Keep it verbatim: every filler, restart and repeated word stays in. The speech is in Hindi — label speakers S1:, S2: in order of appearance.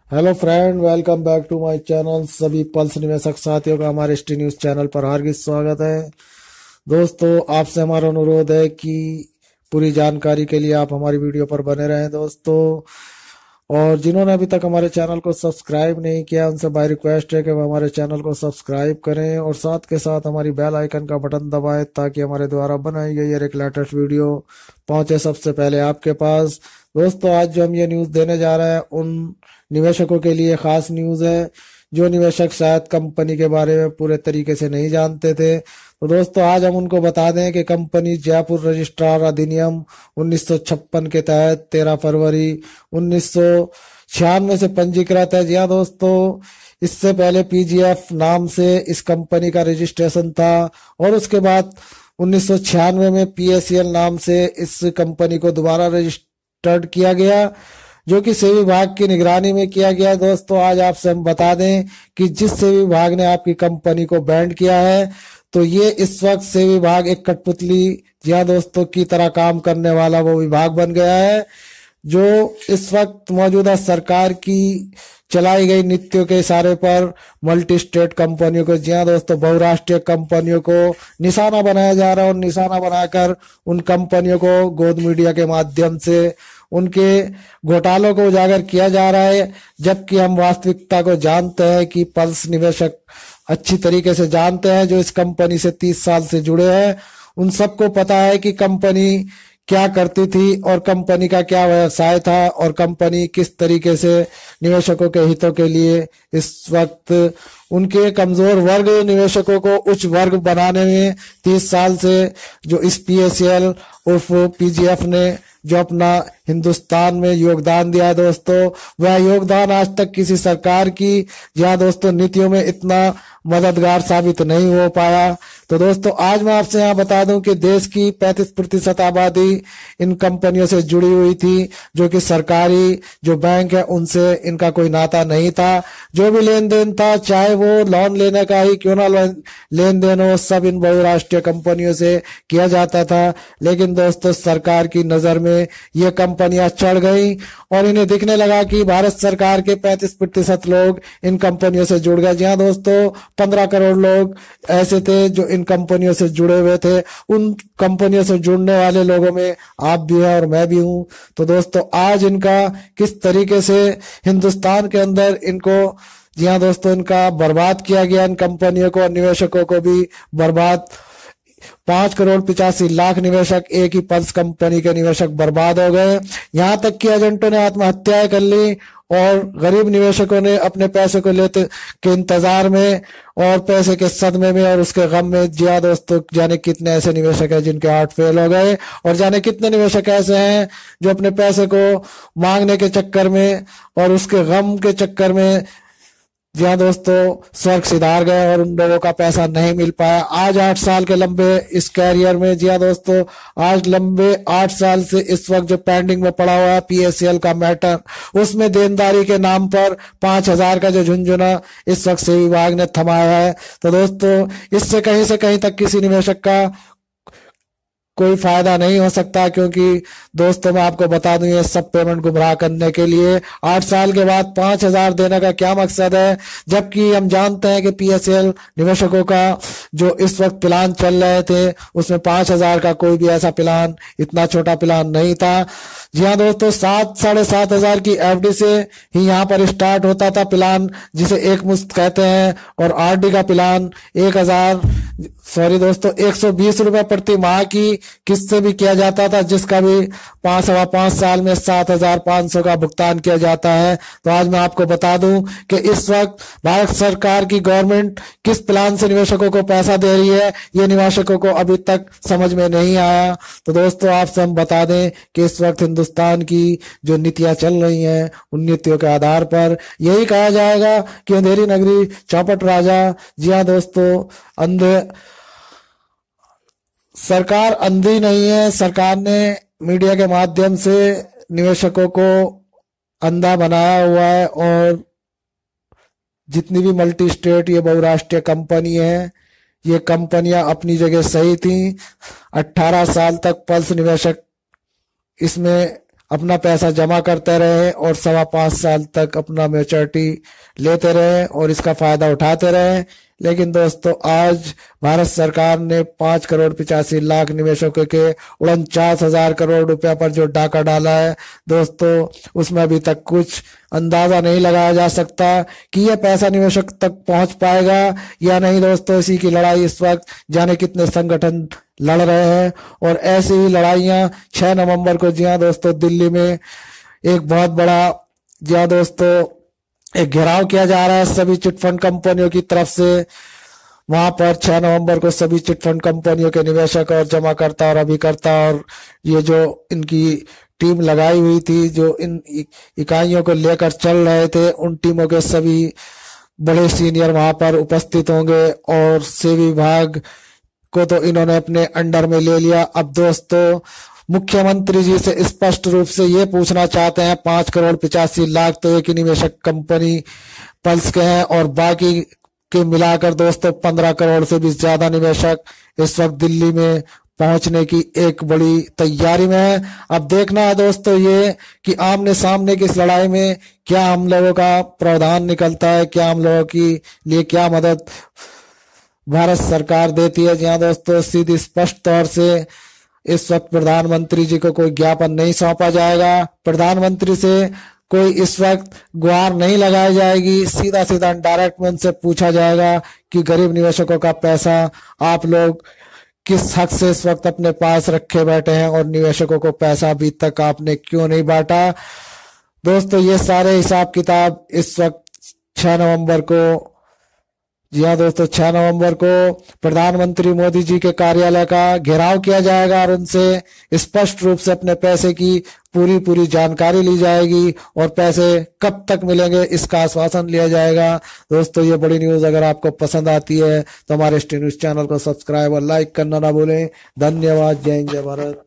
S1: Hello friend, welcome back to my channel. सभी पल्स निवेशक साथियों का हमारे एसटी न्यूज चैनल पर हार्दिक स्वागत है। दोस्तों, आपसे हमारा अनुरोध है कि पूरी जानकारी के लिए आप हमारी वीडियो पर बने रहें दोस्तों। और जिन्होंने अभी तक हमारे चैनल को सब्सक्राइब नहीं किया, उनसे बाय रिक्वेस्ट है कि वो हमारे चैनल को सब्सक्राइब करें और साथ के साथ हमारी बेल आइकन का बटन दबाएं ताकि हमारे द्वारा बनाई गई हर एक लेटेस्ट वीडियो पहुंचे सबसे पहले आपके पास। दोस्तों, आज जो हम ये न्यूज़ देने जा रहे हैं उन निवेशकों के लिए खास न्यूज़ है जो निवेशक शायद कंपनी के बारे में पूरे तरीके से नहीं जानते थे। तो दोस्तों, आज हम उनको बता दें कि कंपनी जयपुर रजिस्ट्रार अधिनियम उन्नीस सौ छप्पन के तहत तेरह फरवरी उन्नीस सौ छियानवे से पंजीकृत है। जी हाँ दोस्तों, इससे पहले पीजीएफ नाम से इस कंपनी का रजिस्ट्रेशन था और उसके बाद उन्नीस सौ छियानवे में पीएसएल नाम से इस कंपनी को दोबारा रजिस्टर्ड किया गया, जो कि सेबी विभाग की निगरानी में किया गया। दोस्तों, आज आपसे हम बता दें कि जिस सेबी विभाग ने आपकी कंपनी को बैंड किया है, तो ये इस वक्त सेबी विभाग एक कठपुतली, जी हाँ दोस्तों, की तरह काम करने वाला वो विभाग बन गया है जो इस वक्त मौजूदा सरकार की चलाई गई नीतियों के इशारे पर मल्टी स्टेट कंपनियों को, जी हाँ दोस्तों, बहुराष्ट्रीय कंपनियों को निशाना बनाया जा रहा है और निशाना बनाकर उन कंपनियों को गोद मीडिया के माध्यम से उनके घोटालों को उजागर किया जा रहा है। जबकि हम वास्तविकता को जानते हैं कि पल्स निवेशक अच्छी तरीके से जानते हैं, जो इस कंपनी से तीस साल से जुड़े हैं, उन सबको पता है कि कंपनी क्या करती थी और कंपनी का क्या व्यवसाय था और कंपनी किस तरीके से निवेशकों के हितों के लिए इस वक्त उनके कमजोर वर्ग निवेशकों को उच्च वर्ग बनाने में तीस साल से जो इस पीएसएल उर्फ पीजीएफ ने जो अपना हिंदुस्तान में योगदान दिया है दोस्तों, वह योगदान आज तक किसी सरकार की, जहाँ दोस्तों, नीतियों में इतना मददगार साबित नहीं हो पाया। तो दोस्तों, आज मैं आपसे यहाँ बता दूं कि देश की पैंतीस प्रतिशत आबादी इन कंपनियों से जुड़ी हुई थी, जो कि सरकारी जो बैंक है उनसे इनका कोई नाता नहीं था। जो भी लेन देन था, चाहे वो लोन लेने का ही क्यों ना लेन देन हो, सब इन बहुराष्ट्रीय कंपनियों से किया जाता था। लेकिन दोस्तों, सरकार की नजर में ये कंपनियां चढ़ गई और इन्हें दिखने लगा कि भारत सरकार के पैंतीस प्रतिशत लोग इन कंपनियों से जुड़ गए। जी हाँ दोस्तों, पंद्रह करोड़ लोग ऐसे थे जो इन कंपनियों से जुड़े हुए थे। उन कंपनियों से जुड़ने वाले लोगों में आप भी हैं और मैं भी हूं। तो दोस्तों, आज इनका किस तरीके से हिंदुस्तान के अंदर इनको, जी हाँ दोस्तों, इनका बर्बाद किया गया, इन कंपनियों को, निवेशकों को भी बर्बाद। पांच करोड़ पिचासी लाख निवेशक, एक ही पल्स कंपनी के निवेशक बर्बाद हो गए। यहां तक कि एजेंटों ने आत्महत्याएं कर ली और गरीब निवेशकों ने अपने पैसे को लेते के इंतजार में और पैसे के सदमे में और उसके गम में, जी हाँ दोस्तों, जाने कितने ऐसे निवेशक हैं जिनके हार्ट फेल हो गए और जाने कितने निवेशक ऐसे हैं जो अपने पैसे को मांगने के चक्कर में और उसके गम के चक्कर में, जी हाँ दोस्तों, स्वर्ग सिधार गए और उन लोगों का पैसा नहीं मिल पाया। आज आठ साल के लंबे इस कैरियर में, जी हाँ दोस्तों, आज लंबे आठ साल से इस वक्त जो पेंडिंग में पड़ा हुआ है पीएसएल का मैटर, उसमें देनदारी के नाम पर पांच हजार का जो झुंझुना इस वक्त सेबी विभाग ने थमाया है। तो दोस्तों, इससे कहीं से कहीं तक किसी निवेशक का कोई फायदा नहीं हो सकता, क्योंकि दोस्तों मैं आपको बता दूं, ये सब पेमेंट गुमराह करने के लिए आठ साल के बाद पांच हजार देने का क्या मकसद है, जबकि हम जानते हैं कि पीएसएल निवेशकों का जो इस वक्त प्लान चल रहे थे उसमें पांच हजार का कोई भी ऐसा प्लान, इतना छोटा प्लान नहीं था। जी हाँ दोस्तों, सात साढ़े सात हजार की एफडी से ही यहाँ पर स्टार्ट होता था प्लान, जिसे एक मुश्त कहते हैं, और आरडी का प्लान एक हजार सॉरी दोस्तों एक सौ बीस रुपए प्रति माह की किस्त से भी किया जाता था, जिसका भी पांच सवा पांच साल में सात हजार पांच सौ का भुगतान किया जाता है। तो आज मैं आपको बता दूं कि इस वक्त भारत सरकार की गवर्नमेंट किस प्लान से निवेशकों को पैसा दे रही है, ये निवेशकों को अभी तक समझ में नहीं आया। तो दोस्तों, आपसे हम बता दें कि इस वक्त हिंदुस्तान की जो नीतियां चल रही हैं, उन नीतियों के आधार पर यही कहा जाएगा कि अंधेरी नगरी चौपट राजा। जी हाँ दोस्तों, अंधे सरकार अंधी नहीं है। सरकार ने मीडिया के माध्यम से निवेशकों को अंधा बनाया हुआ है और जितनी भी मल्टी स्टेट ये बहुराष्ट्रीय कंपनी है, ये कंपनियां अपनी जगह सही थी। अठारह साल तक पल्स निवेशक इसमें अपना पैसा जमा करते रहे और सवा पाँच साल तक अपना मैच्योरिटी लेते रहे और इसका फायदा उठाते रहे। लेकिन दोस्तों आज भारत सरकार ने पांच करोड़ पिचासी लाख निवेशकों के उनचास हजार करोड़ रुपया पर जो डाका डाला है दोस्तों, उसमें अभी तक कुछ अंदाजा नहीं लगाया जा सकता कि यह पैसा निवेशक तक पहुंच पाएगा या नहीं। दोस्तों इसी की लड़ाई इस वक्त जाने कितने संगठन लड़ रहे हैं और ऐसी ही लड़ाइयां छह नवंबर को जी हाँ दोस्तों दिल्ली में एक बहुत बड़ा जी हाँ दोस्तों एक घेराव किया जा रहा है सभी चिटफंड कंपनियों की तरफ से। वहां पर छह नवंबर को सभी चिटफंड कंपनियों के निवेशक और जमाकर्ता और अभिकर्ता और ये जो इनकी टीम लगाई हुई थी जो इन इकाइयों को लेकर चल रहे थे, उन टीमों के सभी बड़े सीनियर वहां पर उपस्थित होंगे और सेबी विभाग को तो इन्होंने अपने अंडर में ले लिया। अब दोस्तों मुख्यमंत्री जी से स्पष्ट रूप से ये पूछना चाहते हैं, पांच करोड़ पिचासी लाख तो एक ही निवेशक कंपनी पल्स के हैं और बाकी के मिलाकर दोस्तों पंद्रह करोड़ से भी ज्यादा निवेशक इस वक्त दिल्ली में पहुंचने की एक बड़ी तैयारी में है। अब देखना है दोस्तों ये कि आमने सामने की इस लड़ाई में क्या हम लोगों का प्रावधान निकलता है, क्या हम लोगों की लिए क्या मदद भारत सरकार देती है। जहां दोस्तों सीधी स्पष्ट तौर से इस वक्त प्रधानमंत्री जी को कोई ज्ञापन नहीं सौंपा जाएगा, प्रधानमंत्री से कोई इस वक्त गुहार नहीं लगाई जाएगी, सीधा सीधा डायरेक्ट में उनसे पूछा जाएगा कि गरीब निवेशकों का पैसा आप लोग किस हक से इस वक्त अपने पास रखे बैठे हैं और निवेशकों को पैसा अभी तक आपने क्यों नहीं बांटा। दोस्तों ये सारे हिसाब किताब इस वक्त छह नवंबर को जी हाँ दोस्तों छह नवंबर को प्रधानमंत्री मोदी जी के कार्यालय का घेराव किया जाएगा और उनसे स्पष्ट रूप से अपने पैसे की पूरी पूरी जानकारी ली जाएगी और पैसे कब तक मिलेंगे इसका आश्वासन लिया जाएगा। दोस्तों ये बड़ी न्यूज अगर आपको पसंद आती है तो हमारे एस टी न्यूज चैनल को सब्सक्राइब और लाइक करना ना भूलें। धन्यवाद। जय हिंद जय भारत।